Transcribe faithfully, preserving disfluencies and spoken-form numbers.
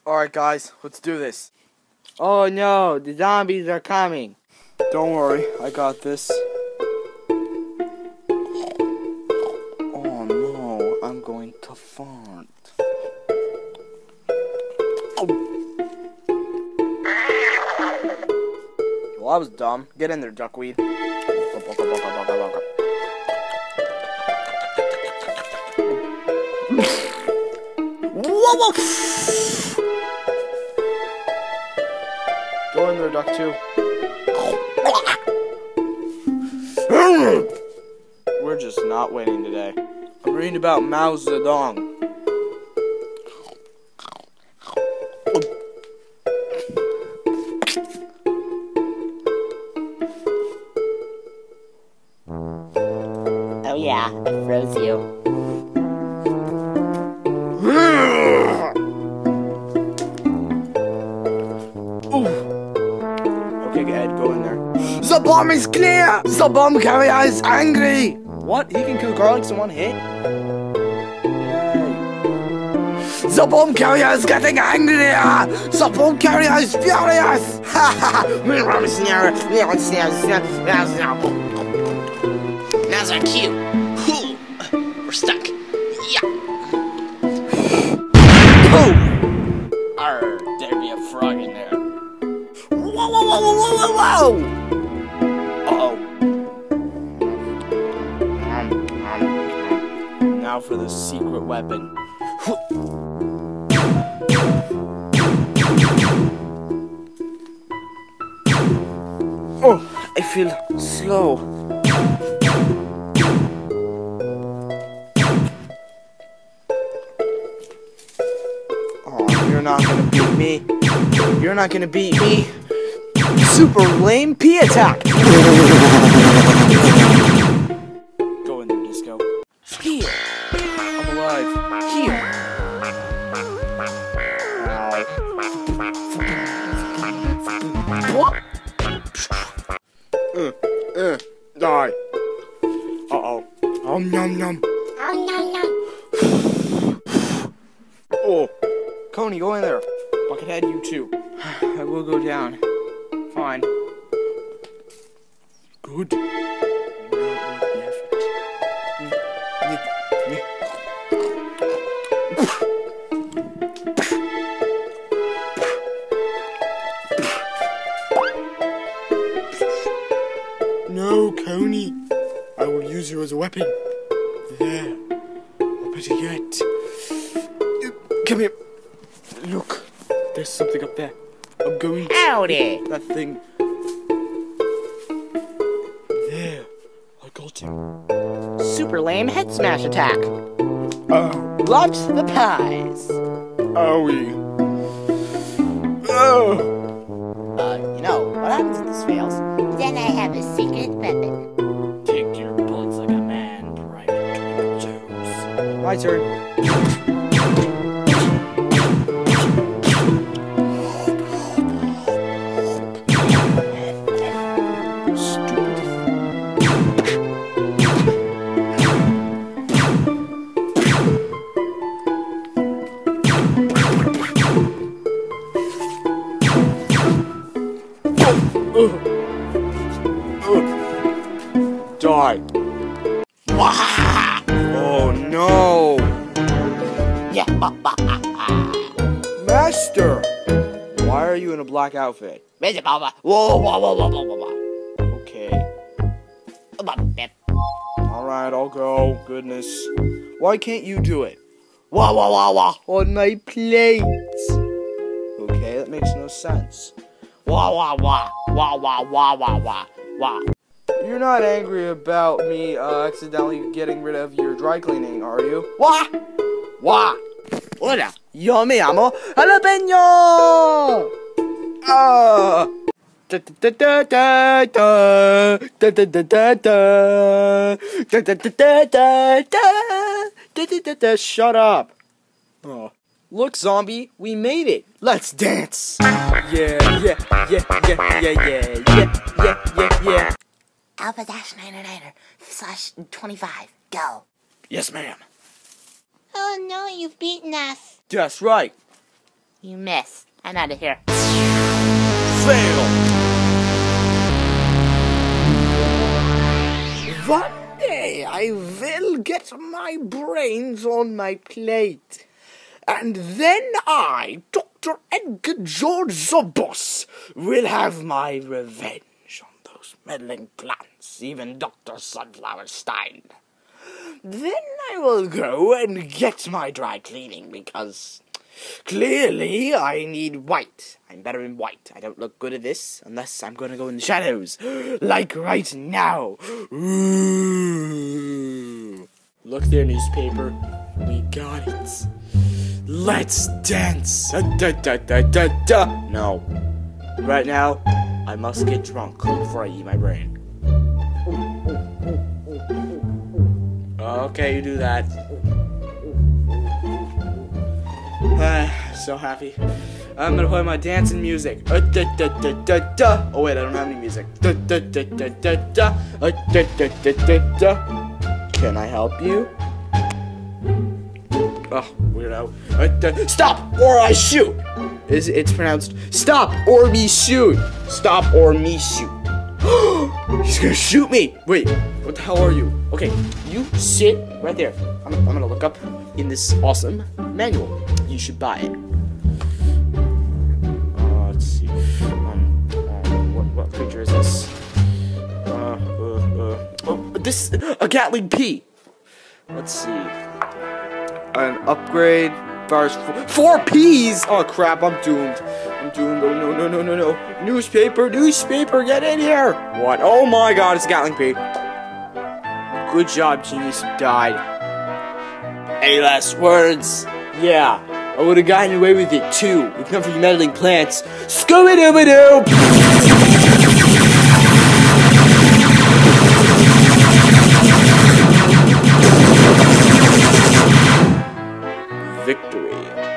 Alright guys, let's do this. Oh no, the zombies are coming. Don't worry, I got this. Oh no, I'm going to fart. Oh. Well, that was dumb. Get in there, duckweed. Whoa, whoa. Go in there, duck two. We're just not winning today. I'm reading about Mao Zedong. Oh yeah, I froze you. Okay, Ed, go in there. The bomb is clear! The bomb carrier is angry! What? He can kill garlics in one hit? Yay. The bomb carrier is getting angrier! The bomb carrier is furious! Ha ha Now's our cue. Whew. We're stuck. Yeah. Arr, there'd be a frog in there. Whoa, whoa, whoa, whoa, whoa, whoa! Uh-oh. Now for the secret weapon. Oh, I feel slow. Oh, you're not gonna beat me. You're not gonna beat me. Super lame P attack. Go in there, Disco. Here. I'm alive. Here. What? Uh, uh, die. Uh-oh. Om nom nom. Oh. Coney, go in there. Buckethead, you too. I will go down. Fine. Good. No, Coney. I will use you as a weapon. There. Or better yet. Come here. Look. There's something up there. I'm going to... Howdy! That thing. There. I got him. Super lame head smash attack. Oh. Lots the pies. Owie. Oh. Uh, you know, what happens if this fails? Then I have a secret weapon. Take your bullets like a man, Private Jones. My turn. Die. Oh no! Master! Why are you in a black outfit? Okay. Alright, I'll go. Goodness. Why can't you do it? Wah wah wah wah. On my plate! Okay, that makes no sense. Wah wah wah. Wah wah wah wah wah. Wah. You're not angry about me uh, accidentally getting rid of your dry cleaning, are you? Wah! Wah! Hola! Yo me llamo Jalapeño! Ah! Da da da da da da da da da da da da da da da da da. Shut up! Oh. Look, zombie, we made it. Let's dance. Yeah, yeah, yeah, yeah, yeah, yeah, yeah, yeah, yeah, yeah. Alpha dash niner niner slash twenty-five. Go. Yes, ma'am. Oh no, you've beaten us. That's right. You missed. I'm out of here. Fail! One day I will get my brains on my plate. And then I, Doctor Edgar George Zomboss, will have my revenge on those meddling plants, even Doctor Sunflower Stein. Then I will go and get my dry cleaning, because clearly I need white. I'm better in white. I don't look good at this unless I'm going to go in the shadows, like right now. Ooh. Look there, newspaper. We got it. Let's dance. Uh, da, da, da, da, da. No. Right now, I must get drunk before I eat my brain. Okay, you do that. Uh, so happy. I'm gonna play my dancing music. Uh, da, da, da, da, da. Oh wait, I don't have any music. Da, da, da, da, da, da. Uh, da, da, da, da, da. Can I help you? Oh, weirdo. Uh, da, stop or I shoot. Is it's pronounced stop or me shoot. Stop or me shoot. He's gonna shoot me. Wait, what the hell are you? Okay, you sit right there. I'm, I'm gonna look up in this awesome manual. You should buy it. Uh, let's see. Um, uh, what, what picture is this? Uh, uh, uh. Oh, this a Gatling P. Let's see. An upgrade. Bars four, four P's. Oh crap! I'm doomed. I'm doomed. Oh no no no no no! Newspaper, newspaper, get in here! What? Oh my God! It's a Gatling P. Good job, genius. You died. Any last words? Yeah, I would have gotten away with it too. If not for you meddling plants. Scooby-Dooby-Doo! Victory.